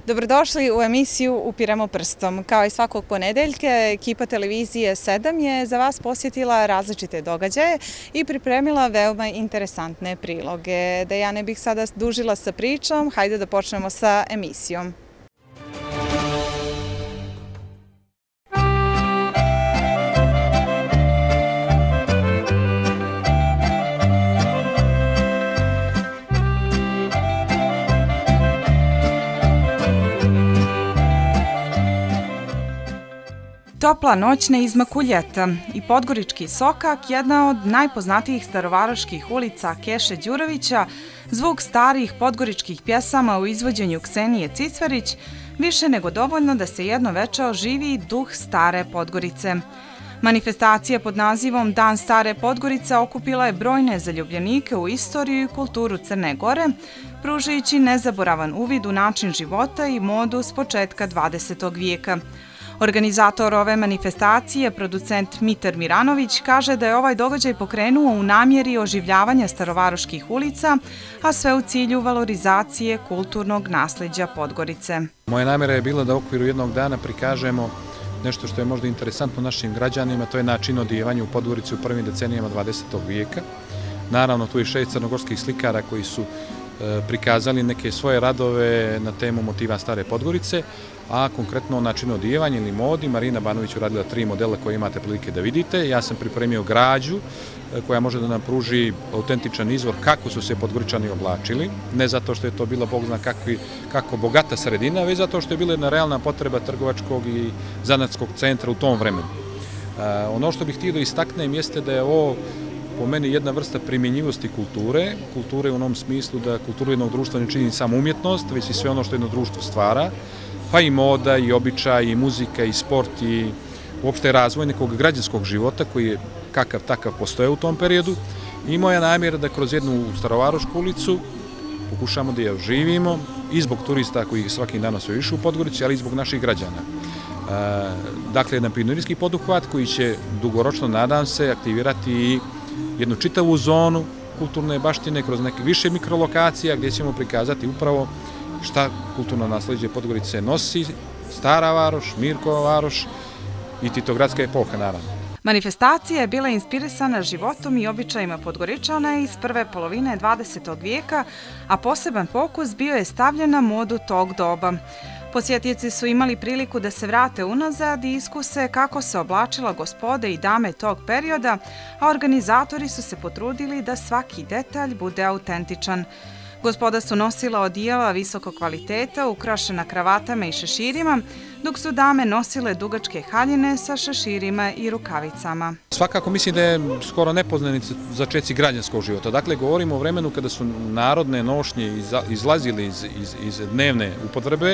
Dobrodošli u emisiju Upiremo prstom. Kao i svakog ponedeljka, ekipa televizije 7 je za vas posjetila različite događaje i pripremila veoma interesantne priloge. Da ja ne bih sada dužila sa pričom, hajde da počnemo sa emisijom. Topla noć na izmaku ljeta i Podgorički sokak, jedna od najpoznatijih starovaroških ulica Keše Đurovića, zvuk starih podgoričkih pjesama u izvođenju Ksenije Cicvarić, više nego dovoljno da se jedno veče oživi duh stare Podgorice. Manifestacija pod nazivom Dan stare Podgorice okupila je brojne zaljubljenike u istoriju i kulturu Crne Gore, pružajući nezaboravan uvid u način života i modu s početka 20. vijeka. Organizator ove manifestacije, producent Mitar Miranović, kaže da je ovaj događaj pokrenuo u namjeri oživljavanja starovaroških ulica, a sve u cilju valorizacije kulturnog nasleđa Podgorice. Moja namjera je bila da u okviru jednog dana prikažemo nešto što je možda interesantno našim građanima, to je način odijevanja u Podgorici u prvim decenijama 20. vijeka. Naravno, tu je 6 crnogorskih slikara koji su prikazali neke svoje radove na temu motiva stare Podgorice, a konkretno o načinu odijevanja ili modi. Marina Banović uradila 3 modela koje imate prilike da vidite. Ja sam pripremio građu koja može da nam pruži autentičan izvor kako su se Podgoričani oblačili. Ne zato što je to bila bog zna kako bogata sredina, već zato što je bila jedna realna potreba trgovačkog i zanatskog centra u tom vremenu. Ono što bih htio da istaknem jeste da je ovo po meni jedna vrsta primjenjivosti kulture u onom smislu da kulturu jednog društva ne čini samo umjetnost, već i sve ono što jedno društvo stvara, pa i moda, i običaj, i muzika, i sport, i uopšte razvoj nekog građanskog života koji je kakav takav postoje u tom periodu. I moja namjera da kroz jednu starovarošku ulicu pokušamo da je oživimo i zbog turista koji svaki dan sve više u Podgorici, ali i zbog naših građana. Dakle, jedan pionerijski poduhvat koji će dugoročno, nadam se, aktivirati i jednu čitavu zonu kulturne baštine kroz neke više mikrolokacija gdje ćemo prikazati upravo šta kulturno nasleđe Podgorice nosi, Stara Varoš, Mirkova Varoš i Titogradska epoha, naravno. Manifestacija je bila inspirisana životom i običajima Podgoričana iz prve polovine 20. vijeka, a poseban fokus bio je stavljen na modu tog doba. Posjetioci su imali priliku da se vrate unazad i iskuse kako se oblačila gospoda i dame tog perioda, a organizatori su se potrudili da svaki detalj bude autentičan. Gospoda su nosila odijela visokog kvaliteta, ukrašena kravatama i šeširima, dok su dame nosile dugačke haljine sa šeširima i rukavicama. Svakako mislim da je skoro nepoznanica začeci građanskog života. Dakle, govorimo o vremenu kada su narodne nošnje izlazili iz dnevne upotrebe,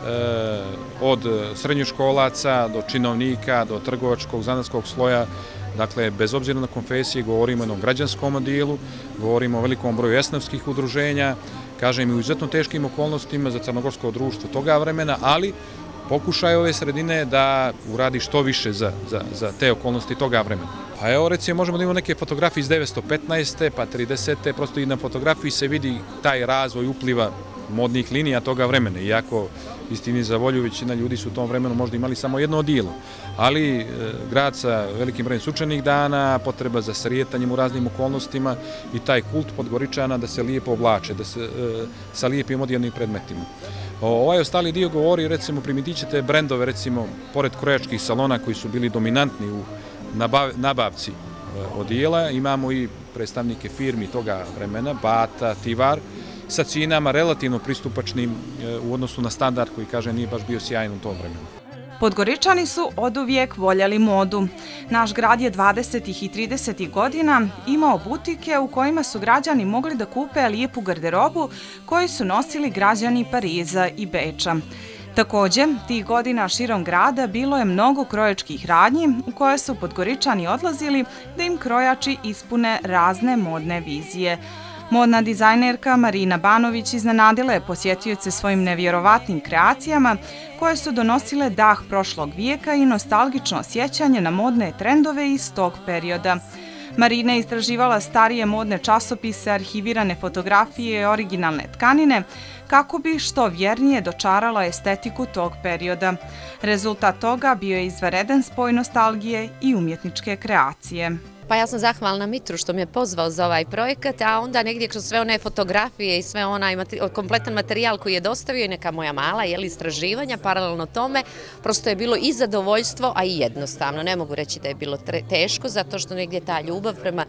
od srednjoškolaca do činovnika, do trgovačkog, zanatskog sloja. Dakle, bez obzira na konfesije, govorimo o jednom građanskom dijelu, govorimo o velikom broju esnafskih udruženja, kažem i u izuzetno teškim okolnostima za crnogorsko društvo toga vremena, ali pokušaj ove sredine da uradi što više za te okolnosti toga vremena. Pa evo, recimo, možemo da imamo neke fotografije iz 915. pa 30. Prosto i na fotografiji se vidi taj razvoj upliva modnih linija toga vremena. Iako, istini za volju, većina ljudi su u tom vremenu možda imali samo jedno odijelo. Ali grad sa velikim brojem sunčanih dana, potreba za srijetanjem u raznim okolnostima i taj kult Podgoričana da se lijepo oblače, da se sa lijepim odjenim predmetima. Ovaj ostali dio govori, recimo, primitit ćete brendove, recimo, pored krojačkih salona koji su bili dominantni u nabavci odijela, imamo i predstavnike firmi toga vremena, Bata, Tivar, sa cijenama relativno pristupačnim u odnosu na standard koji, kaže, nije baš bio sjajan u tom vremenu. Podgoričani su oduvijek voljeli modu. Naš grad je 20. i 30. godina imao butike u kojima su građani mogli da kupe lijepu garderobu koju su nosili građani Pariza i Beča. Također, tih godina širom grada bilo je mnogo krojačkih radnji u koje su Podgoričani odlazili da im krojači ispune razne modne vizije. Modna dizajnerka Marina Banović iznenadila je posjetioce svojim nevjerovatnim kreacijama koje su donosile dah prošlog vijeka i nostalgično sjećanje na modne trendove iz tog perioda. Marina je istraživala starije modne časopise, arhivirane fotografije i originalne tkanine, kako bi što vjernije dočarala estetiku tog perioda. Rezultat toga bio je izvanredan spoj nostalgije i umjetničke kreacije. Pa ja sam zahvalna Mitru što me je pozvao za ovaj projekat, a onda negdje kroz sve one fotografije i sve onaj kompletan materijal koji je dostavio i neka moja mala istraživanja, paralelno tome, prosto je bilo i zadovoljstvo, a i jednostavno. Ne mogu reći da je bilo teško, zato što negdje ta ljubav prema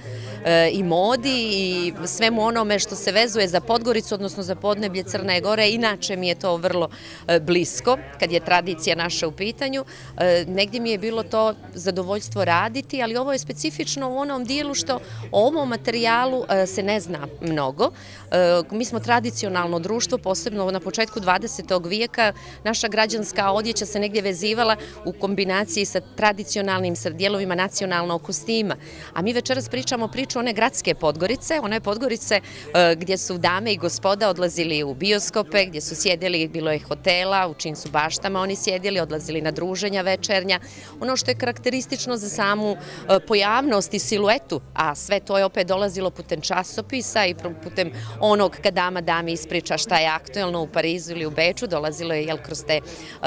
i modi i svemu onome što se vezuje za Podgoricu, odnosno za podneblje Crne Gore, inače mi je to vrlo blisko, kad je tradicija naša u pitanju. Negdje mi je bilo to zadovoljstvo raditi, ali ovo je specifično u onom dijelu što o ovom materijalu se ne zna mnogo. Mi smo tradicionalno društvo, posebno na početku 20. vijeka, naša građanska odjeća se negdje vezivala u kombinaciji sa tradicionalnim, sa dijelovima nacionalnog kostima. A mi večeras pričamo priču one gradske Podgorice, one Podgorice gdje su dame i gospoda odlazili u bioskope, gdje su sjedili, bilo je hotela, u čijim su baštama oni sjedili, odlazili na druženja večernja. Ono što je karakteristično za samu pojavnost i siluetu, a sve to je opet dolazilo putem časopisa i putem onog kad dami ispriča šta je aktuelno u Parizu ili u Beču, dolazilo je kroz te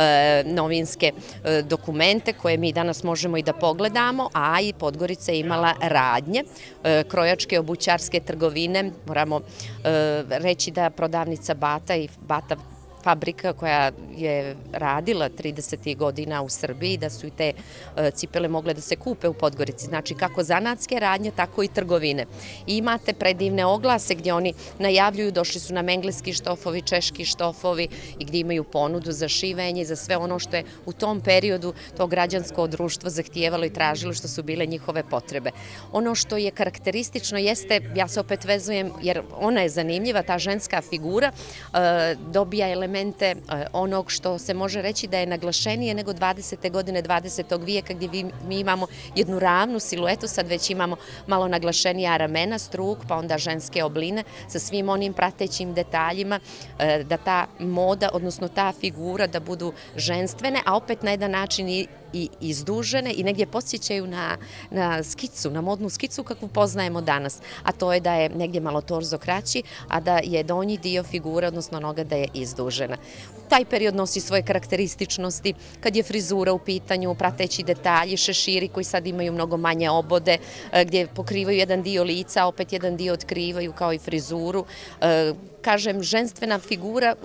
novinske dokumente koje mi danas možemo i da pogledamo, a i Podgorica je imala radnje, krojačke, obućarske trgovine. Moramo reći da prodavnica Bata i Bata fabrika koja je radila 30. godina u Srbiji, da su i te cipele mogle da se kupe u Podgorici. Znači kako zanatske radnje, tako i trgovine. I imate predivne oglase gdje oni najavljuju, došli su nam engleski štofovi, češki štofovi i gdje imaju ponudu za šivenje i za sve ono što je u tom periodu to građansko društvo zahtijevalo i tražilo, što su bile njihove potrebe. Ono što je karakteristično jeste, ja se opet vezujem jer ona je zanimljiva, ta ženska figura dobija elemente onog što se može reći da je naglašenije nego 20. godine 20. vijeka gdje mi imamo jednu ravnu siluetu, sad već imamo malo naglašenija ramena, struk, pa onda ženske obline sa svim onim pratećim detaljima, da ta moda, odnosno ta figura da budu ženstvene, a opet na jedan način i izdužene i negdje podsjećaju na skicu, na modnu skicu kakvu poznajemo danas, a to je da je negdje malo torzo kraći, a da je donji dio figure, odnosno noga, da je izdužena. Taj period nosi svoje karakterističnosti, kad je frizura u pitanju, prateći detalji, šeširi koji sad imaju mnogo manje obode, gdje pokrivaju jedan dio lica, opet jedan dio otkrivaju kao i frizuru. Kažem, ženstvena figura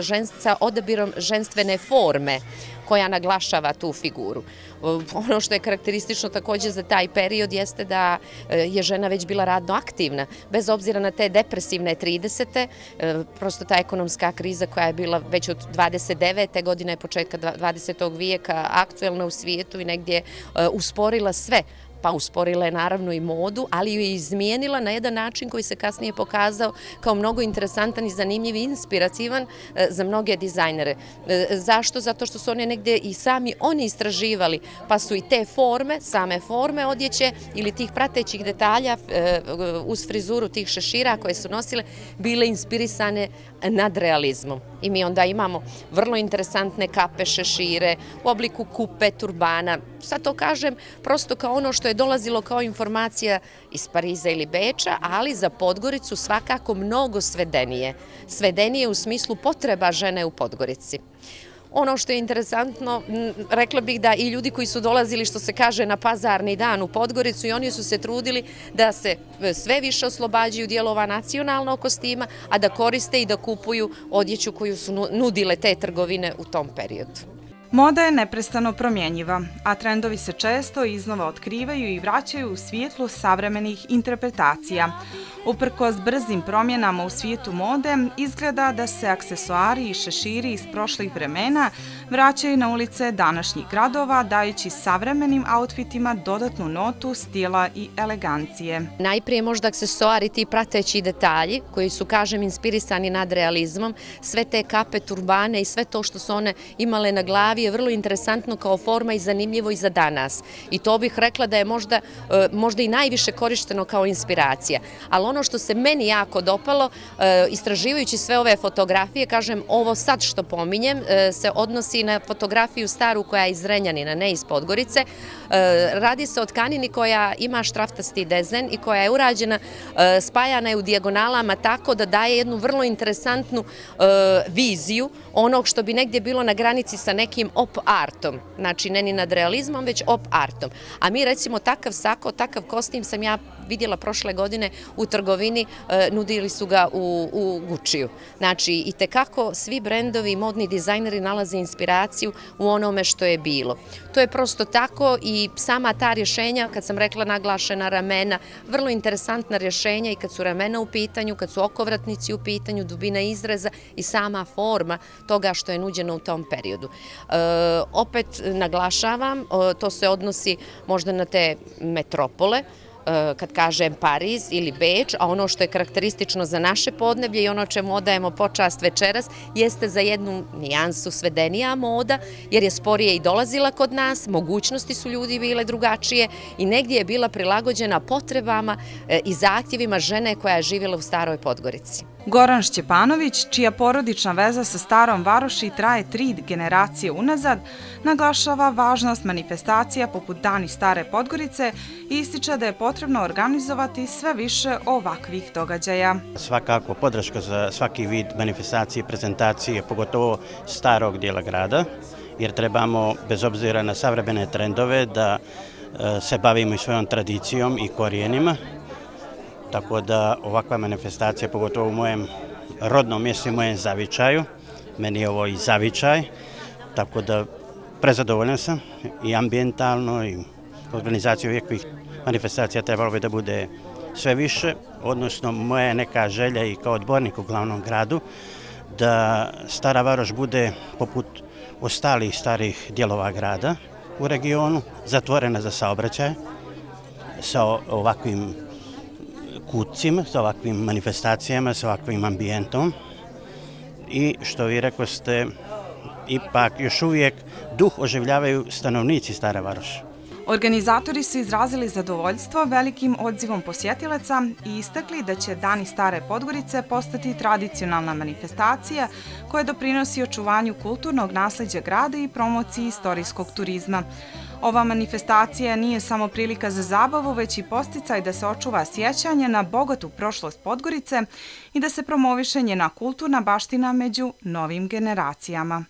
sa odabirom ženstvene forme koja naglašava tu figuru. Ono što je karakteristično također za taj period jeste da je žena već bila radno aktivna, bez obzira na te depresivne 30. Prosto ta ekonomska kriza koja je bila već od 29. godine, početka 20. vijeka, aktuelna u svijetu i negdje usporila sve. Pa usporila je naravno i modu, ali ju je izmijenila na jedan način koji se kasnije pokazao kao mnogo interesantan i zanimljiv i inspirativan za mnoge dizajnere. Zašto? Zato što su one negdje i sami oni istraživali, pa su i te forme, same forme odjeće ili tih pratećih detalja uz frizuru tih šešira koje su nosile, bile inspirisane nad realizmom. I mi onda imamo vrlo interesantne kape, šešire u obliku kupe, turbana. Sad to kažem prosto kao ono što je dolazilo kao informacija iz Pariza ili Beča, ali za Podgoricu svakako mnogo svedenije. Svedenije u smislu potreba žene u Podgorici. Ono što je interesantno, rekla bih da i ljudi koji su dolazili, što se kaže, na pazarni dan u Podgoricu, i oni su se trudili da se sve više oslobađaju dijelova nacionalnog kostima, a da koriste i da kupuju odjeću koju su nudile te trgovine u tom periodu. Moda je neprestano promjenjiva, a trendovi se često iznova otkrivaju i vraćaju u svjetlu savremenih interpretacija. Uprkos brzim promjenama u svijetu mode, izgleda da se aksesuari i šeširi iz prošlih vremena vraćaju na ulice današnjih gradova, dajući savremenim outfitima dodatnu notu stila i elegancije. Najprije možda aksesuari, ti prateći detalji, koji su, kažem, inspirisani nad realizmom, sve te kape, turbane i sve to što su one imale na glavi je vrlo interesantno kao forma i zanimljivo i za danas. I to bih rekla da je možda i najviše korišteno kao inspiracija. Ali ono što se meni jako dopalo, istraživajući sve ove fotografije, kažem, ovo sad što pominjem se odnosi na fotografiju staru koja je iz Zrenjanina, ne iz Podgorice. Radi se o tkanini koja ima štraftasti dezen i koja je urađena, spajana je u dijagonalama tako da daje jednu vrlo interesantnu viziju onog što bi negdje bilo na granici sa nekim op artom, znači ne ni nad realizmom, već op artom. A mi recimo takav sako, takav kostim sam ja vidjela prošle godine u trgovini, nudili su ga u Gucci-u. Znači, i tekako svi brendovi i modni dizajneri nalaze inspiraciju u onome što je bilo. To je prosto tako i sama ta rješenja, kad sam rekla naglašena ramena, vrlo interesantna rješenja i kad su ramena u pitanju, kad su okovratnici u pitanju, dubina izreza i sama forma toga što je nuđeno u tom periodu. Opet naglašavam, to se odnosi možda na te metropole, kad kažem Pariz ili Beč, a ono što je karakteristično za naše podneblje i ono čemu odajemo počast večeras, jeste za jednu nijansu svedenija moda, jer je sporije i dolazila kod nas, mogućnosti su ljudi bile drugačije i negdje je bila prilagođena potrebama i zahtjevima žene koja je živjela u Staroj Podgorici. Goran Šćepanović, čija porodična veza sa Starom Varoši traje 3 generacije unazad, naglašava važnost manifestacija poput Dani Stare Podgorice i ističe da je potrebno organizovati sve više ovakvih događaja. Svakako podrška za svaki vid manifestacije i prezentacije, pogotovo starog dijela grada, jer trebamo, bez obzira na savremene trendove, da se bavimo i svojom tradicijom i korijenima. Tako da ovakva manifestacija, pogotovo u mojem rodnom mjestu i mojem zavičaju, meni je ovo i zavičaj, tako da prezadovoljan sam i ambijentalno i organizaciju ovakvih manifestacija trebalo bi da bude sve više, odnosno moja je neka želja i kao odbornik u glavnom gradu da Stara Varoš bude poput ostalih starih dijelova grada u regionu, zatvorena za saobraćaj sa ovakvim kutcima, sa ovakvim manifestacijama, sa ovakvim ambijentom i što vi rekoste, ipak još uvijek duh oživljavaju stanovnici Stare Varoši. Organizatori su izrazili zadovoljstvo velikim odzivom posjetilaca i istakli da će Dani Stare Podgorice postati tradicionalna manifestacija koja doprinosi očuvanju kulturnog nasleđa grada i promociji istorijskog turizma. Ova manifestacija nije samo prilika za zabavu, već i podsticaj da se očuva sjećanje na bogatu prošlost Podgorice i da se promoviše njena kulturna baština među novim generacijama.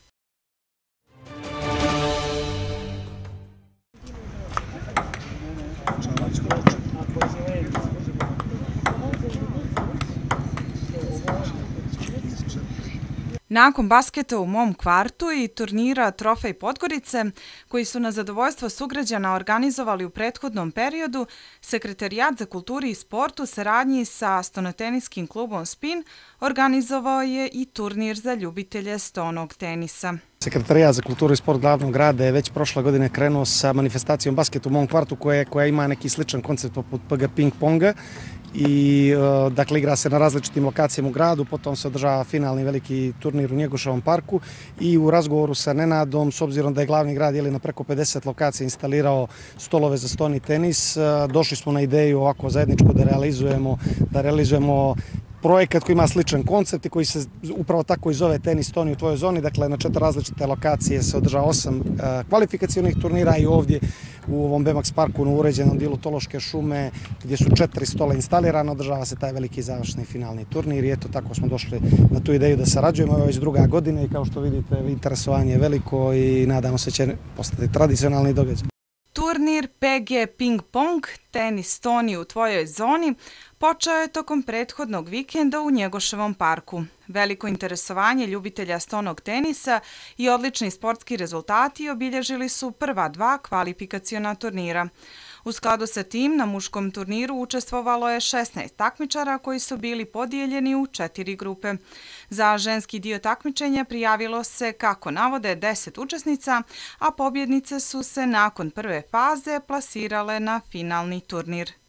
Nakon basketa u mom kvartu i turnira Trofej Podgorice, koji su na zadovoljstvo sugrađana organizovali u prethodnom periodu, Sekretarijat za kulturu i sport u saradnji sa stonoteniskim klubom Spin organizovao je i turnir za ljubitelje stonog tenisa. Sekretarijat za kulturu i sport glavnog grada je već prošle godine krenuo sa manifestacijom basket u mom kvartu koja ima neki sličan koncept poput PG Ping Ponga i dakle igra se na različitim lokacijama u gradu, potom se održava finalni veliki turnir u Njegoševom parku i u razgovoru sa Nenadom, s obzirom da je glavni grad na preko 50 lokacija instalirao stolove za stoni tenis, došli smo na ideju ovako zajedničko da realizujemo projekat koji ima sličan koncept i koji se upravo tako i zove Tenis Stoni u tvojoj zoni. Dakle, na 4 različite lokacije se održava 8 kvalifikacionih turnira i ovdje u ovom BMX parku na uređenom dijelu Tološke šume gdje su 4 stola instalirana, održava se taj veliki završni finalni turnir i eto tako smo došli na tu ideju da sarađujemo. Ovo je već druga godina i kao što vidite interesovanje je veliko i nadamo se će postati tradicionalni događaj. Turnir PG Ping Pong Tenis Stoni u tvojoj zoni počeo je tokom prethodnog vikenda u Njegoševom parku. Veliko interesovanje ljubitelja stonog tenisa i odlični sportski rezultati obilježili su prva 2 kvalifikaciona turnira. U skladu sa tim, na muškom turniru učestvovalo je 16 takmičara koji su bili podijeljeni u 4 grupe. Za ženski dio takmičenja prijavilo se, kako navode, 10 učesnica, a pobjednice su se nakon prve faze plasirale na finalni turnir.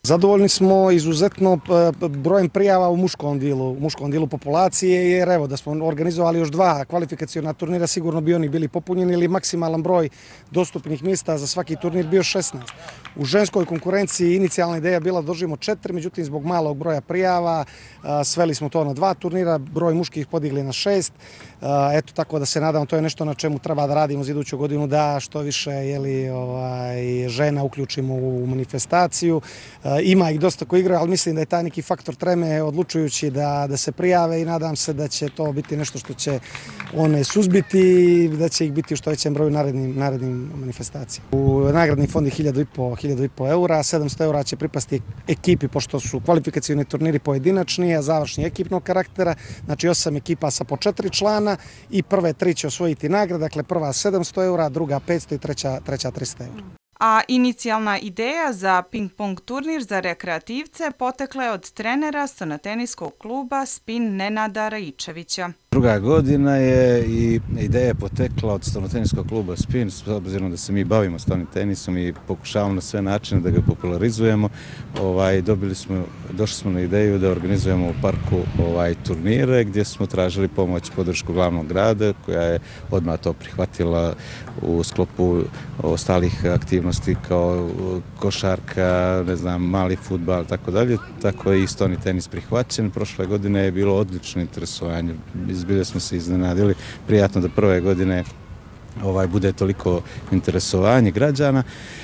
Zadovoljni smo izuzetno brojem prijava u muškom dijelu populacije, jer evo da smo organizovali još 2 kvalifikaciona turnira, sigurno bi oni bili popunjeni ili maksimalan broj dostupnih mjesta za svaki turnir bio 16. U ženskoj konkurenciji inicijalna ideja bila da držimo 4, međutim zbog malog broja prijava sveli smo to na 2 turnira, broj muških podigli na 6. Eto, tako da se nadamo, to je nešto na čemu treba da radimo za iduću godinu, da što više žena uključimo u manifestaciju. Ima ih dosta koji igraju, ali mislim da je taj neki faktor treme odlučujući da se prijave i nadam se da će to biti nešto što će one suzbiti i da će ih biti u što većem broju narednim manifestacijama. U nagradni fond je 1.500 eura, 700 eura će pripasti ekipi pošto su kvalifikacioni turniri pojedinačni, a završni ekipnog karaktera, znači 8 ekipa sa po 4 člana i prve 3 će osvojiti nagrade, dakle prva 700 eura, druga 500 i treća 300 eura. A inicijalna ideja za ping-pong turnir za rekreativce potekla je od trenera stonoteniskog kluba Spin Nenada Raičevića. Druga godina je i ideja je potekla od stonoteniskog kluba Spin, s obzirom da se mi bavimo stoni tenisom i pokušavamo na sve načine da ga popularizujemo. Došli smo na ideju da organizujemo u parku turnire gdje smo tražili pomoć podršku glavnog grada koja je odmah to prihvatila u sklopu ostalih aktivnosti kao košarka, ne znam, mali fudbal, tako dalje. Tako je i stoni tenis prihvaćen. Prošle godine je bilo odlično interesovanje. Zbilja smo se iznenadili, prijatno da prve godine bude toliko interesovanje građana.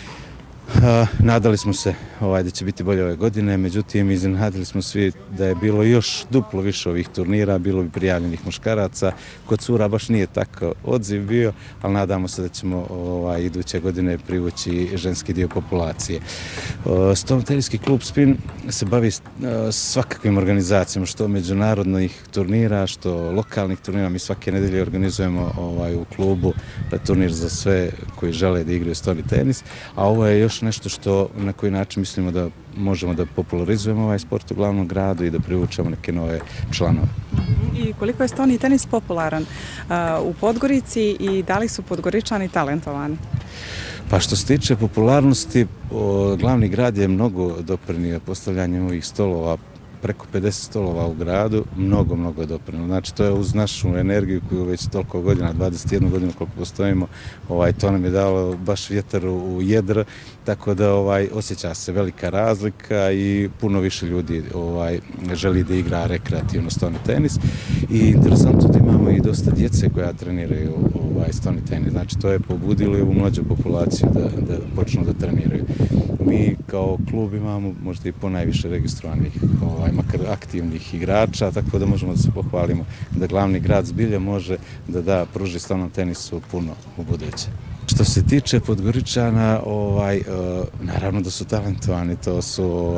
Nadali smo se da će biti bolje ove godine, međutim iznenadili smo svi da je bilo još duplo više ovih turnira, bilo bi prijavljenih muškaraca. Kod cura baš nije tako odziv bio, ali nadamo se da ćemo iduće godine privući ženski dio populacije. Stonoteniski klub Spin se bavi svakakvim organizacijama, što međunarodnih turnira, što lokalnih turnira. Mi svake nedelje organizujemo u klubu turnir za sve koji žele da igraju stoni tenis, a ovo je još nešto što na koji način mislimo da možemo da popularizujemo ovaj sport u glavnom gradu i da privučemo neke nove članove. I koliko je stoni tenis popularan u Podgorici i da li su Podgoričani talentovani? Pa što se tiče popularnosti, glavni grad je mnogo doprinio postavljanjem ovih stolova, preko 50 stolova u gradu, mnogo doprinio. Znači, to je uz našu energiju koju već toliko godina, 21 godinu koliko postojimo, to nam je dalo baš vjetar u jedra, tako da osjeća se velika razlika i puno više ljudi želi da igra rekreativno stoni tenis. I interesantno da imamo i dosta djece koja treniraju stoni tenis. Znači, to je pobudilo i u mlađu populaciju da počnu da treniraju. Mi kao klub imamo možda i ponajviše registrovanih makar aktivnih igrača, tako da možemo da se pohvalimo da glavni grad zbilja može da pruži stonom tenisu puno u buduće. Što se tiče Podgoričana, naravno da su talentovani, to su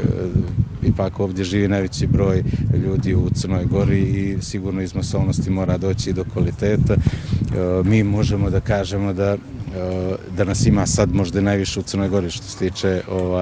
ipak ovdje živi najveći broj ljudi u Crnoj Gori i sigurno iz masovnosti mora doći do kvaliteta. Mi možemo da kažemo da nas ima sad možda najviše u Crnoj Gori što se tiče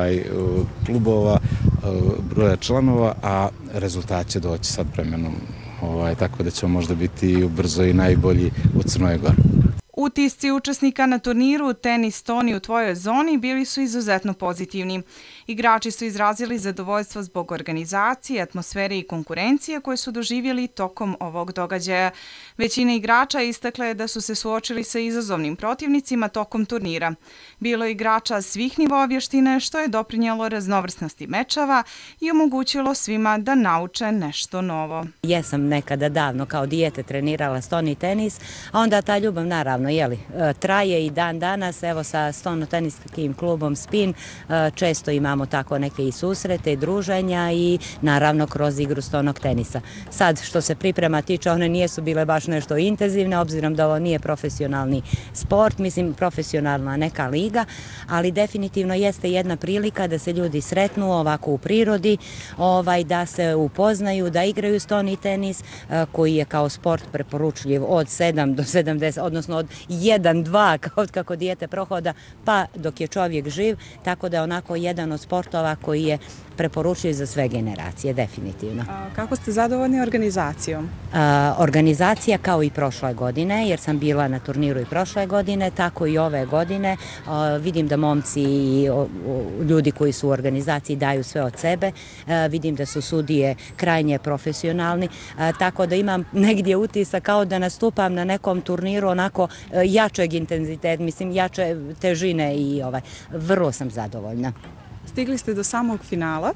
klubova, broja članova, a rezultat će doći sad vremenom, tako da ćemo možda biti ubrzo i najbolji u Crnoj Gori. Utisci učesnika na turniru Tenis Stoni u tvojoj zoni bili su izuzetno pozitivni. Igrači su izrazili zadovoljstvo zbog organizacije, atmosfere i konkurencije koje su doživjeli tokom ovog događaja. Većina igrača istakla je da su se suočili sa izazovnim protivnicima tokom turnira. Bilo je igrača svih nivoa vještine što je doprinijelo raznovrsnosti mečeva i omogućilo svima da nauče nešto novo. Jesam nekada davno kao dijete trenirala stoni tenis, a onda ta ljubav naravno traje i dan danas. Evo sa stonoteniskim klubom Spin često imamo tako neke i susrete i druženja i naravno kroz igru stonog tenisa. Sad što se priprema tiče, one nijesu bile baš nešto intenzivne, obzirom da ovo nije profesionalni sport, mislim profesionalna neka liga, ali definitivno jeste jedna prilika da se ljudi sretnu ovako u prirodi, da se upoznaju, da igraju stoni tenis koji je kao sport preporučljiv od 7 do 70, odnosno od 1-2 kako dijete prohoda pa dok je čovjek živ, tako da je onako jedan od sportova koji je preporučuju za sve generacije, definitivno. Kako ste zadovoljni organizacijom? Organizacija kao i prošle godine, jer sam bila na turniru i prošle godine, tako i ove godine. Vidim da momci i ljudi koji su u organizaciji daju sve od sebe. Vidim da su sudije krajnje profesionalni, tako da imam negdje utisak kao da nastupam na nekom turniru onako jačeg intenziteta, mislim jače težine i vrlo sam zadovoljna. Stigli ste do samog finala.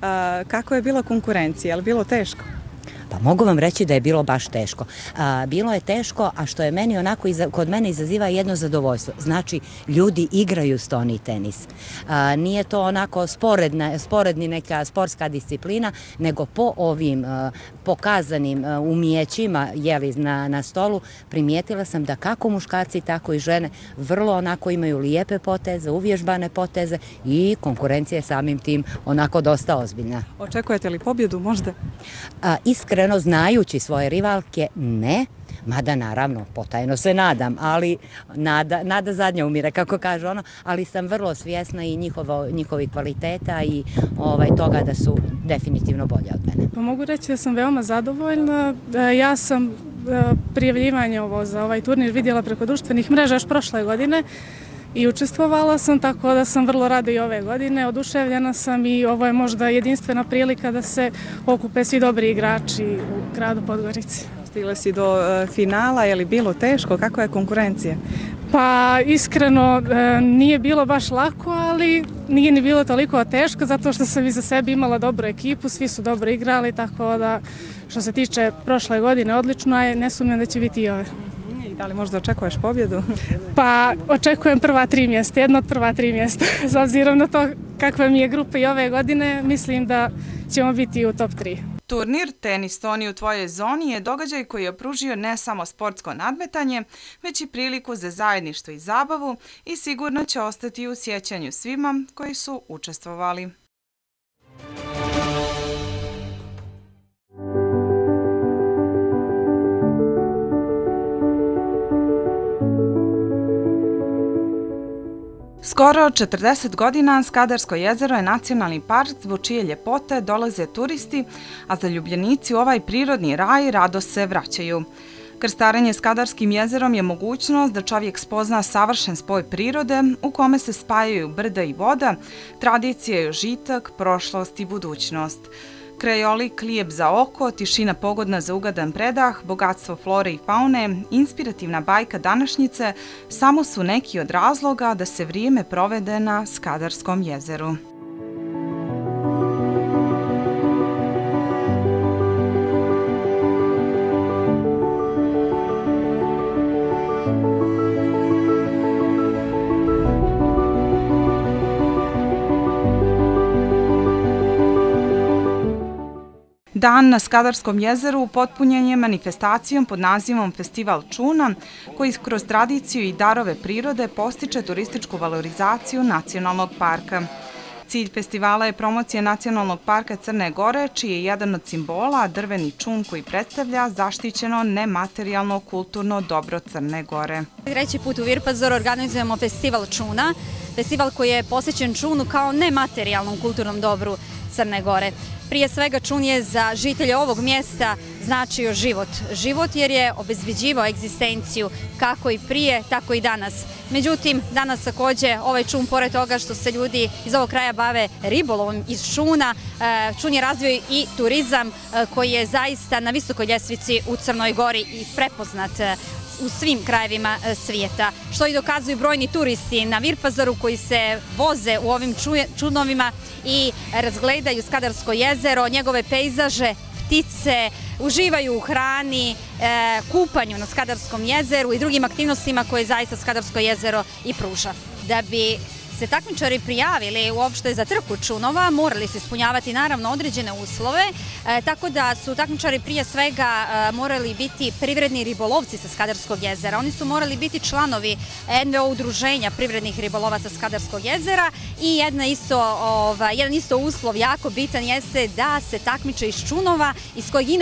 Kako je bila konkurencija? Je li bilo teško? Pa mogu vam reći da je bilo baš teško. Bilo je teško, a što je meni onako kod mene izaziva jedno zadovoljstvo. Znači, ljudi igraju stoni tenis. Nije to onako sporedni neka sportska disciplina, nego po ovim pokazanim umijećima na stolu primijetila sam da kako muškarci, tako i žene vrlo onako imaju lijepe poteze, uvježbane poteze i konkurencija je samim tim onako dosta ozbiljna. Očekujete li pobjedu možda? Iskreno znajući svoje rivalke, ne, mada naravno potajno se nadam, ali nada zadnja umire, kako kaže ono, ali sam vrlo svjesna i njihovih kvaliteta i toga da su definitivno bolje od mene. Pa mogu reći da sam veoma zadovoljna. Ja sam prijavljivanje za ovaj turnir vidjela preko društvenih mreža još prošle godine i učestvovala sam, tako da sam vrlo rada i ove godine. Oduševljena sam i ovo je možda jedinstvena prilika da se okupe svi dobri igrači u gradu Podgorici. Stigla si do finala, je li bilo teško? Kako je konkurencija? Pa iskreno nije bilo baš lako, ali nije ni bilo toliko teško zato što sam iza sebe imala dobru ekipu, svi su dobro igrali, tako da što se tiče prošle godine odlično, a ne sumnjam da će biti i ove. Da li možda očekuješ pobjedu? Pa očekujem prva 3 mjesta, jedno od prva 3 mjesta. S obzirom na to kakva mi je grupa i ove godine, mislim da ćemo biti u top 3. Turnir Tenis Toni u tvojoj zoni je događaj koji je pružio ne samo sportsko nadmetanje, već i priliku za zajedništvo i zabavu i sigurno će ostati u sjećanju svima koji su učestvovali. Skoro 40 godina Skadarsko jezero je nacionalni park zbog čije ljepote dolaze turisti, a zaljubljenici u ovaj prirodni raj rado se vraćaju. Krstarenje Skadarskim jezerom je mogućnost da čovjek spozna savršen spoj prirode u kome se spajaju brda i voda, tradicija i užitak, prošlost i budućnost. Krajolik lijep za oko, tišina pogodna za ugadan predah, bogatstvo flore i faune, inspirativna bajka današnjice samo su neki od razloga da se vrijeme provede na Skadarskom jezeru. Dan na Skadarskom jezeru upotpunjen je manifestacijom pod nazivom Festival čuna, koji kroz tradiciju i darove prirode postiče turističku valorizaciju nacionalnog parka. Cilj festivala je promocija Nacionalnog parka Crne Gore, čiji je jedan od simbola drveni čun koji predstavlja zaštićeno nematerijalno kulturno dobro Crne Gore. 3. put u Virpazoru organizujemo Festival čuna, festival koji je posvećen čunu kao nematerijalnom kulturnom dobru Crne Gore. Prije svega čun je za žitelje ovog mjesta značio život. Život jer je obezbeđivao egzistenciju kako i prije, tako i danas. Međutim, danas također ovaj čun, pored toga što se ljudi iz ovog kraja bave ribolovom iz čuna, čun je razvio i turizam koji je zaista na visokoj ljestvici u Crnoj Gori i prepoznat u svim krajevima svijeta, što i dokazuju brojni turisti na Virpazoru koji se voze u ovim čunovima i razgledaju Skadarsko jezero, njegove pejzaže, ptice, uživaju u hrani, kupanju na Skadarskom jezeru i drugim aktivnostima koje zaista Skadarsko jezero i pruža. Da bi se takmičari prijavili uopšte za trku čunova, morali su ispunjavati naravno određene uslove, tako da su takmičari prije svega morali biti privredni ribolovci sa Skadarskog jezera. Oni su morali biti članovi NVO udruženja privrednih ribolovaca Skadarskog jezera i jedan isto uslov jako bitan jeste da se takmiče iz čunova iz kojeg inače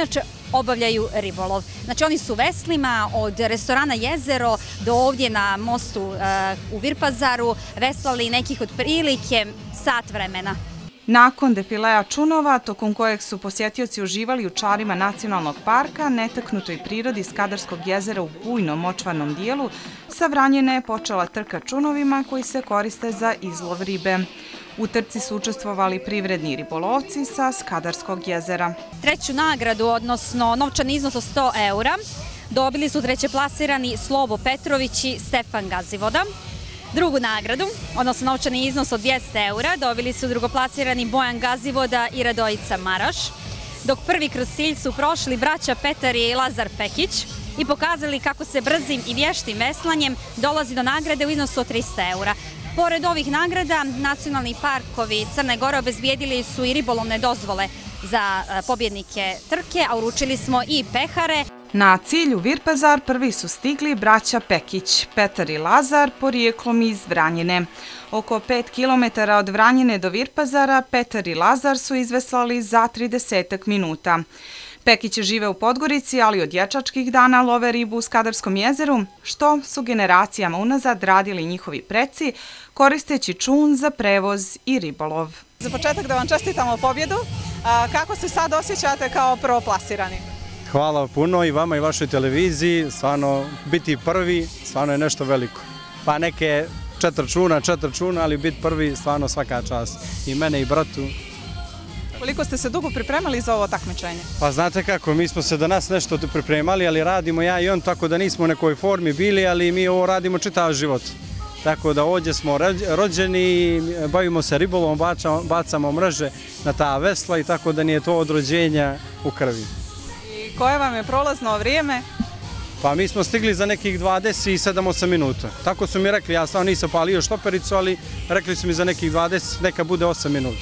obavljaju ribolov. Znači oni su veslima od restorana Jezero do ovdje na mostu u Virpazaru veslali nekih otprilike sat vremena. Nakon defilea čunova, tokom kojeg su posjetioci uživali u čarima nacionalnog parka, netaknutoj prirodi Skadarskog jezera u bujnom močvarnom dijelu, sa Vranjine je počela trka čunovima koji se koriste za izlov ribe. U trci su učestvovali privredni ribolovci sa Skadarskog jezera. Treću nagradu, odnosno novčani iznos od 100 eura, dobili su trećeplasirani Slobo Petrović i Stefan Gazivoda. Drugu nagradu, odnosno novčani iznos od 200 eura, dobili su drugoplasirani Bojan Gazivoda i Radojica Maraš, dok prvi kroz cilj su prošli braća Petar i Lazar Pekić i pokazali kako se brzim i vještim veslanjem dolazi do nagrade u iznosu od 300 eura. Pored ovih nagrada, nacionalni parkovi Crne Gore obezbijedili su i ribolovne dozvole za pobjednike trke, a uručili smo i pehare. Na cilju Virpazar prvi su stigli braća Pekić, Petar i Lazar, porijeklom iz Vranjine. Oko 5 km od Vranjine do Virpazara Petar i Lazar su izveslali za 30 minuta. Pekić žive u Podgorici, ali od dječačkih dana love ribu u Skadarskom jezeru, što su generacijama unazad radili njihovi preci, koristeći čun za prevoz i ribolov. Za početak da vam čestitamo pobjedu. Kako se sad osjećate kao prvoplasirani? Hvala puno i vama i vašoj televiziji, stvarno biti prvi, stvarno je nešto veliko. Pa neke 4 čuna, ali biti prvi, stvarno svaka čast. I mene i bratu. Koliko ste se dugo pripremali za ovo takmičenje? Pa znate kako, mi smo se danas nešto pripremali, ali radimo ja i on, tako da nismo u nekoj formi bili, ali mi ovo radimo čitav život. Tako da ovdje smo rođeni, bavimo se ribolovom, bacamo mreže na ta vesla i tako da nije to od rođenja u krvi. I koje vam je prolazno vrijeme? Pa mi smo stigli za nekih 27-8 minuta. Tako su mi rekli, ja stvarno nisam palio štopericu, ali rekli su mi za nekih 20, neka bude 8 minuta.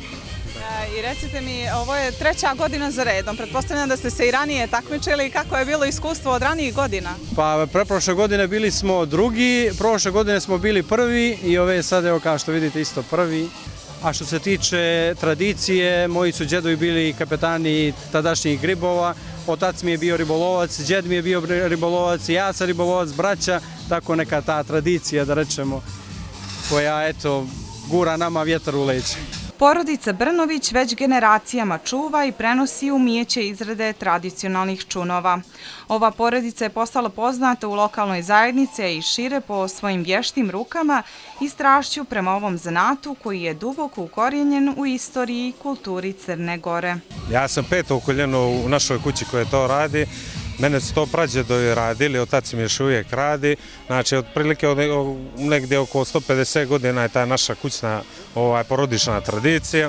I recite mi, ovo je 3. godina za redom. Pretpostavljam da ste se i ranije takmičili. Kako je bilo iskustvo od ranijih godina? Pa preprošle godine bili smo drugi, prošle godine smo bili prvi i ove sad, evo kao što vidite, isto prvi. A što se tiče tradicije, moji su džedovi bili kapetani tadašnjih ribova, otac mi je bio ribolovac, džed mi je bio ribolovac, ja sam ribolovac, braća, tako neka ta tradicija, da rečemo, koja, eto, gura nama vjetar u leđe. Porodica Brnović već generacijama čuva i prenosi umijeće izrade tradicionalnih čunova. Ova porodica je postala poznata u lokalnoj zajednici i šire po svojim vještim rukama i strašću prema ovom zanatu koji je duboko ukorijenjen u istoriji i kulturi Crne Gore. Ja sam 5. koljeno u našoj kući koje to radi. Mene su to prađedovi radili, otac mi još uvijek radi. Znači, otprilike negdje oko 150 godina je ta naša kućna porodična tradicija.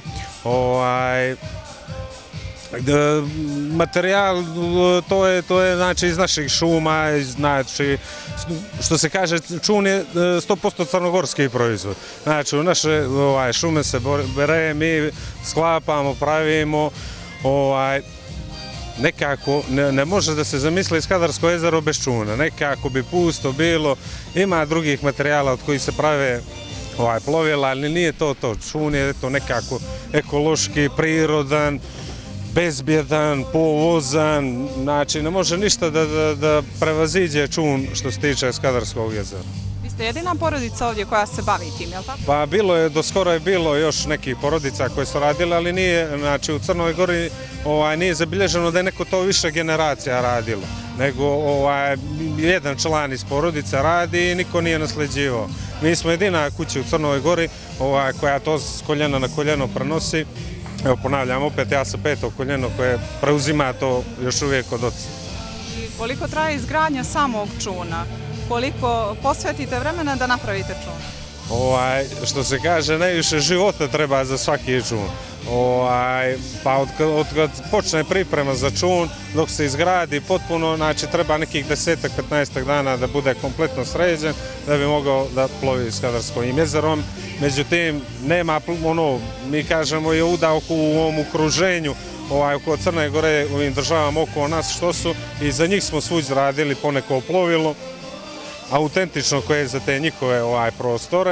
Materijal, to je znači iz naših šuma, znači, što se kaže, čun je 100% crnogorski proizvod. Znači, u naše šume se bere, mi sklapamo, pravimo, nekako ne može da se zamisli Skadarsko jezero bez čuna, nekako bi pusto bilo, ima drugih materijala od kojih se prave plovila, ali nije to. Čun je to nekako ekološki, prirodan, bezbjedan, povozan, znači ne može ništa da prevaziđe čun što se tiče Skadarskog jezera. Vi ste jedina porodica ovdje koja se bavi tim, je li tako? Pa bilo je, doskoro je bilo još nekih porodica koje su radile, ali nije, znači u Crnoj Gori nije zabilježeno da je neko to više generacija radilo, nego jedan član iz porodice radi i niko nije nasljeđivao. Mi smo jedina kuća u Crnoj Gori koja to s koljena na koljeno prenosi. Evo ponavljam, opet ja sam 5. koljeno koje preuzima to još uvijek od oca. I koliko traje izgradnja samog čuna? Koliko posvetite vremena da napravite čun? Što se kaže, najviše života treba za svaki čun. Pa od kad počne priprema za čun, dok se izgradi potpuno, znači treba nekih 10-15 dana da bude kompletno sređen, da bi mogao da plovi Skadarskim jezerom. Međutim, nema, mi kažemo, je udaoku u ovom okruženju, oko Crne Gore, u ovim državama oko nas što su, i za njih smo svuđ radili poneko plovilo, autentično koje je za te njihove prostore.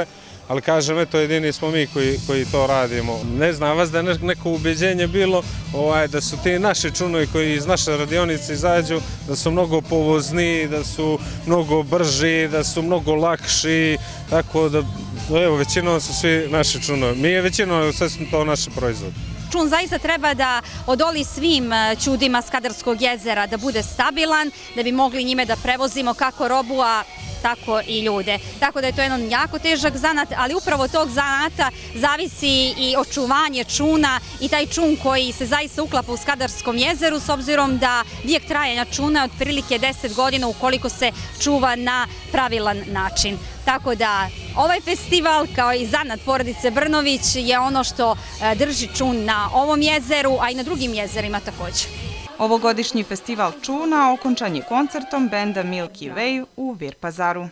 ali kažem, eto, jedini smo mi koji to radimo. Ne znam vas da je neko ubeđenje bilo da su ti naši čunovi koji iz naše radionice izađu, da su mnogo povozniji, da su mnogo brži, da su mnogo lakši, tako da, evo, većinom su svi naši čunovi. Mi je većinom, sve su to naši proizvodi. Čun zaista treba da odoli svim ćudima Skadarskog jezera, da bude stabilan, da bi mogli njime da prevozimo kako robu, a tako i ljude. Tako da je to jedan jako težak zanat, ali upravo od tog zanata zavisi i očuvanje čuna i taj čun koji se zaista uklapa u Skadarskom jezeru, s obzirom da vijek trajanja čuna je otprilike 10 godina ukoliko se čuva na pravilan način. Tako da ovaj festival, kao i zanat porodice Brnović, je ono što drži čun na ovom jezeru, a i na drugim jezerima također. Ovogodišnji festival čuna okončan je koncertom benda Milky Way u Virpazaru.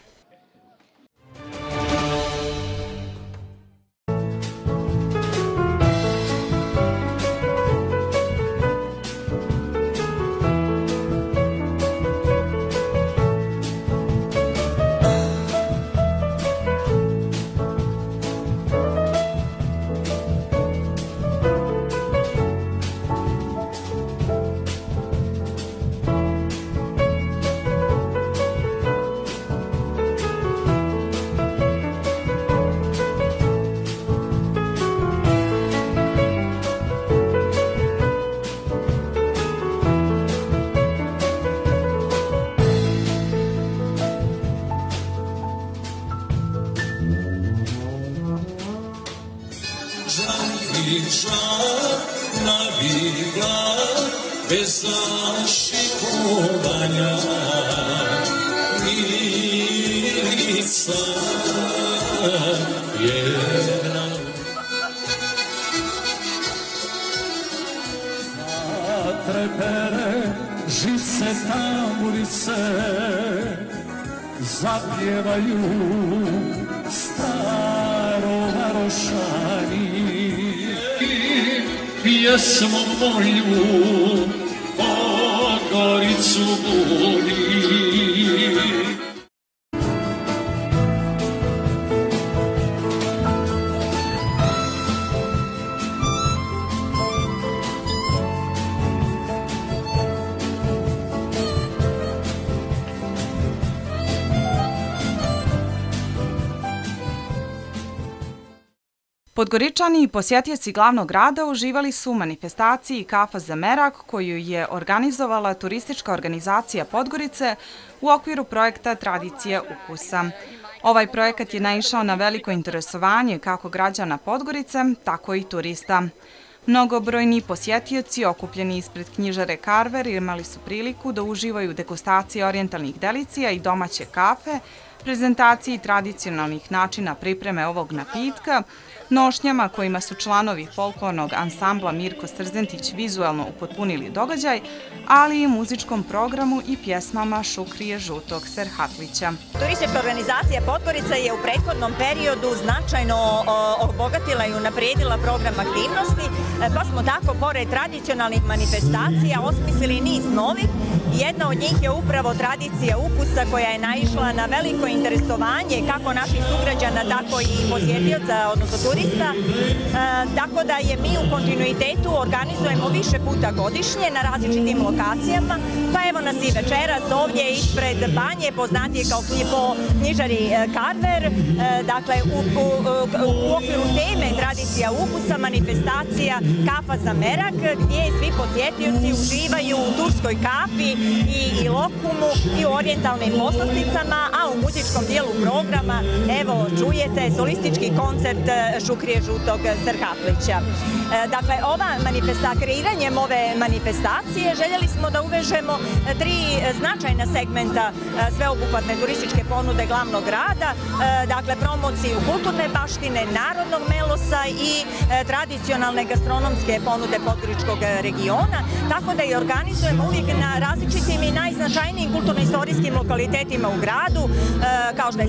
Bez zašikovanja milica jedna. Zatrepere žice tamburice, zapjevaju staro narošani. Pjesmu moju Podgoricu budi. Podgoričani i posjetioci glavnog grada uživali su u manifestaciji Kafa za merak koju je organizovala turistička organizacija Podgorice u okviru projekta Tradicija ukusa. Ovaj projekat je naišao na veliko interesovanje kako građana Podgorice, tako i turista. Mnogobrojni posjetioci okupljeni ispred knjižare Carver imali su priliku da uživaju degustacije orijentalnih delicija i domaće kafe, prezentaciji tradicionalnih načina pripreme ovog napitka, nošnjama kojima su članovi folklornog ansambla Mirko Strzentić vizualno upotpunili događaj, ali i muzičkom programu i pjesmama Šukrije Žutog Serhatlića. Turistička organizacija Podgorica je u prethodnom periodu značajno obogatila i unaprijedila program aktivnosti, pa smo tako, pored tradicionalnih manifestacija, osmislili niz novih. Jedna od njih je upravo Tradicija ukusa koja je naišla na veliko interesovanje kako naših sugrađana, tako i posjetioca, odnosno turista. Tako da je mi u kontinuitetu organizujemo više puta godišnje na različitim lokacijama. Pa evo nas i večeras ovdje ispred banje, poznatije kao po knjižari Carver. Dakle, u okviru teme Tradicija ukusa, manifestacija Kafa za merak, gdje svi posjetioci uživaju u turskoj kafi i lokumu i u orijentalnim poslasticama, a u muzičkom dijelu programa, evo, čujete solistički koncert Šukrije Žutog Serhatlića. Dakle, kreiranjem ove manifestacije željeli smo da uvežemo tri značajna segmenta sveobuhvatne turističke ponude glavnog grada, dakle, promociju kulturne baštine, narodnog melosa i tradicionalne gastronomske ponude podgoričkog regiona, tako da i organizujemo uvijek na različitim i najznačajnijim kulturno-istorijskim lokalitetima u gradu, kao što je Stara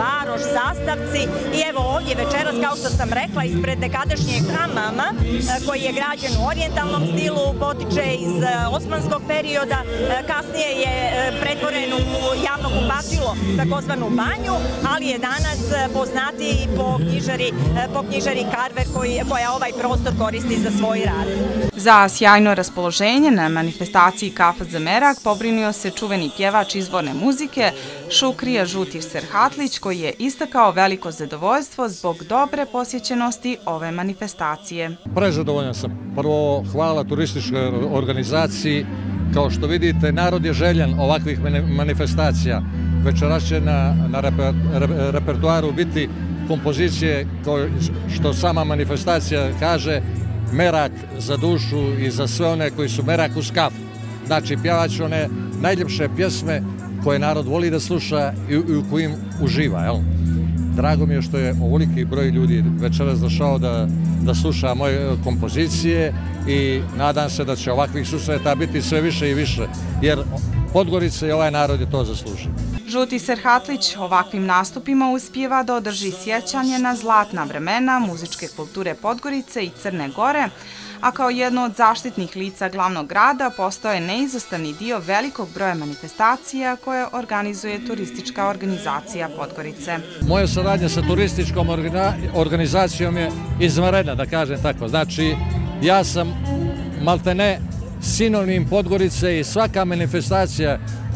varoš, sastavci i evo ovdje večeras, kao što sam rekla, ispred nekadašnjeg hamama koji je građen u orijentalnom stilu, potiče iz osmanskog perioda, kasnije je pretvoren u javno kupatilo, takozvanu banju, ali je danas poznatiji po knjižari Karver koja ovaj prostor koristi za svoj rad. Za sjajno raspoloženje na manifestaciji Kafa za merak pobrinio se čuveni pjevač izvorne muzike Šukrija Žuti Serhatlić, koji je istakao veliko zadovoljstvo zbog dobre posjećenosti ove manifestacije. Prezadovoljan sam. Prvo, hvala turističkoj organizaciji. Kao što vidite, narod je željan ovakvih manifestacija. Večeras će na repertuaru biti kompozicije, što sama manifestacija kaže, merak za dušu i za sve one koji su merak uz kafu. Znači, pjevač one najljepše pjesme koje narod voli da sluša i u kojim uživa. Drago mi je što je ovoliki broj ljudi večeras došao da sluša moje kompozicije i nadam se da će ovakvih susreta biti sve više i više, jer Podgorica i ovaj narod je to zaslužio. Žuti Serhatlić ovakvim nastupima uspijeva da održi sjećanje na zlatna vremena muzičke kulture Podgorice i Crne Gore, a kao jedno od zaštitnih lica glavnog grada postao je neizostavni dio velikog broja manifestacija koje organizuje turistička organizacija Podgorice. Moja saradnja sa turističkom organizacijom je izvanredna, da kažem tako. Znači, ja sam maltene sinonim Podgorice i svaka manifestacija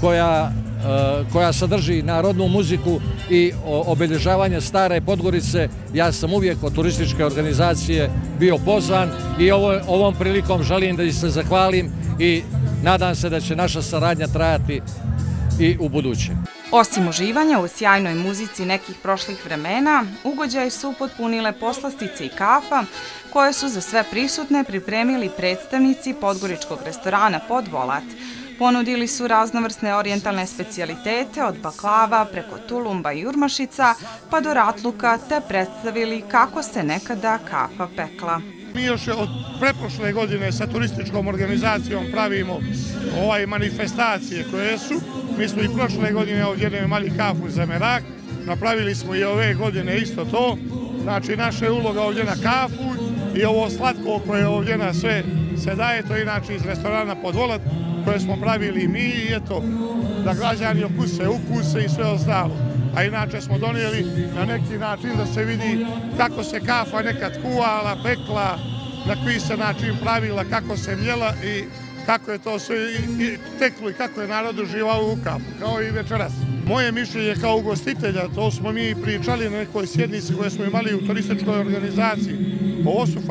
koja sadrži narodnu muziku i obilježavanje stare Podgorice, ja sam uvijek od turističke organizacije bio pozvan i ovom prilikom želim da ih se zahvalim i nadam se da će naša saradnja trajati i u buduće. Osim uživanja u sjajnoj muzici nekih prošlih vremena, ugođaj su potpunile poslastice i kafa, koje su za sve prisutne pripremili predstavnici podgoričkog restorana Podvolat. Ponudili su raznovrsne orijentalne specijalitete od baklava preko tulumba i urmašica pa do ratluka te predstavili kako se nekada kafa pekla. Mi još od pretprošle godine sa turističkom organizacijom pravimo manifestacije koje su. Mi smo i prošle godine ovdje imali kafu za merak, napravili smo i ove godine isto to. Znači, naša je uloga ovdje na kafu i ovo slatko koje ovdje na sve se daje, to je inače iz restorana Podvolat, koje smo pravili mi i eto, da građani ukuse i sve ostalo. A inače smo donijeli na neki način da se vidi kako se kafa nekad kuvala, pekla, na koji se način pravila, kako se mjela i kako je to sve teklo i kako je narod uživao u kafu, kao i večeras. Moje mišljenje kao ugostitelja, to smo mi pričali na nekoj sjednici koje smo imali u turističkoj organizaciji. Ovo su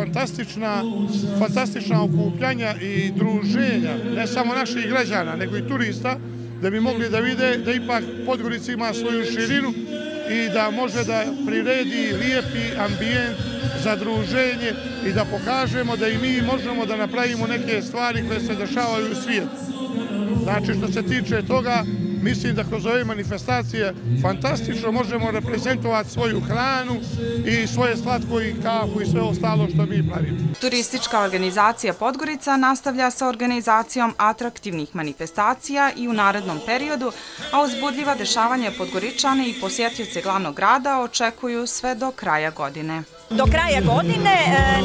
fantastična okupljanja i druženja, ne samo naših građana, nego i turista, da bi mogli da vide da ipak Podgorica ima svoju širinu i da može da priredi lijepi ambijent za druženje i da pokažemo da i mi možemo da napravimo neke stvari koje se dešavaju u svijetu. Znači, što se tiče toga, mislim da kroz ove manifestacije fantastično možemo reprezentovati svoju hranu i svoje slatko i kafu i sve ostalo što mi pravimo. Turistička organizacija Podgorica nastavlja sa organizacijom atraktivnih manifestacija i u narednom periodu, a uzbudljiva dešavanja Podgoričane i posjetioce glavnog grada očekuju sve do kraja godine. Do kraja godine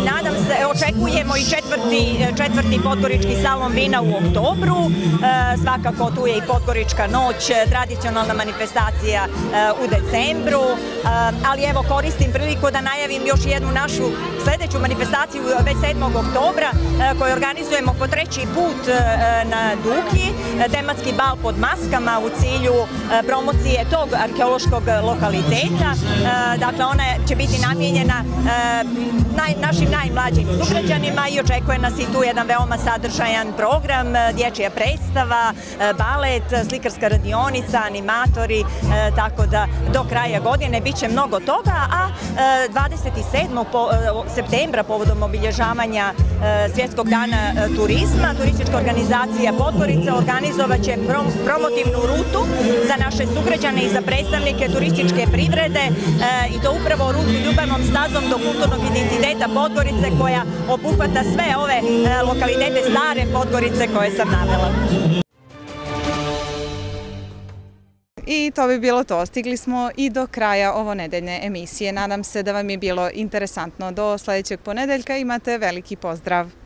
očekujemo i četvrti podgorički salon vina u oktobru. Svakako tu je i Podgorička noć, tradicionalna manifestacija u decembru. Ali evo, koristim priliku da najavim još jednu našu sljedeću manifestaciju već 7. oktobra koju organizujemo po 3. put na Duklji. Tematski bal pod maskama u cilju promocije tog arheološkog lokaliteta. Dakle, ona će biti namijenjena našim najmlađim sugrađanima i očekuje nas i tu jedan veoma sadržajan program, dječja predstava, balet, slikarska radionica, animatori, tako da do kraja godine bit će mnogo toga, a 27. septembra povodom obilježavanja Svjetskog dana turizma, turistička organizacija Podgorica organizovat će promotivnu rutu za naše sugrađane i za predstavnike turističke privrede i to upravo rutu ljubavnom stazom do kulturnog identiteta Podgorice koja obuhvata sve ove lokalitete stare Podgorice koje sam navela. I to bi bilo to. Stigli smo i do kraja ovo nedeljne emisije. Nadam se da vam je bilo interesantno. Do sledećeg ponedeljka imate veliki pozdrav.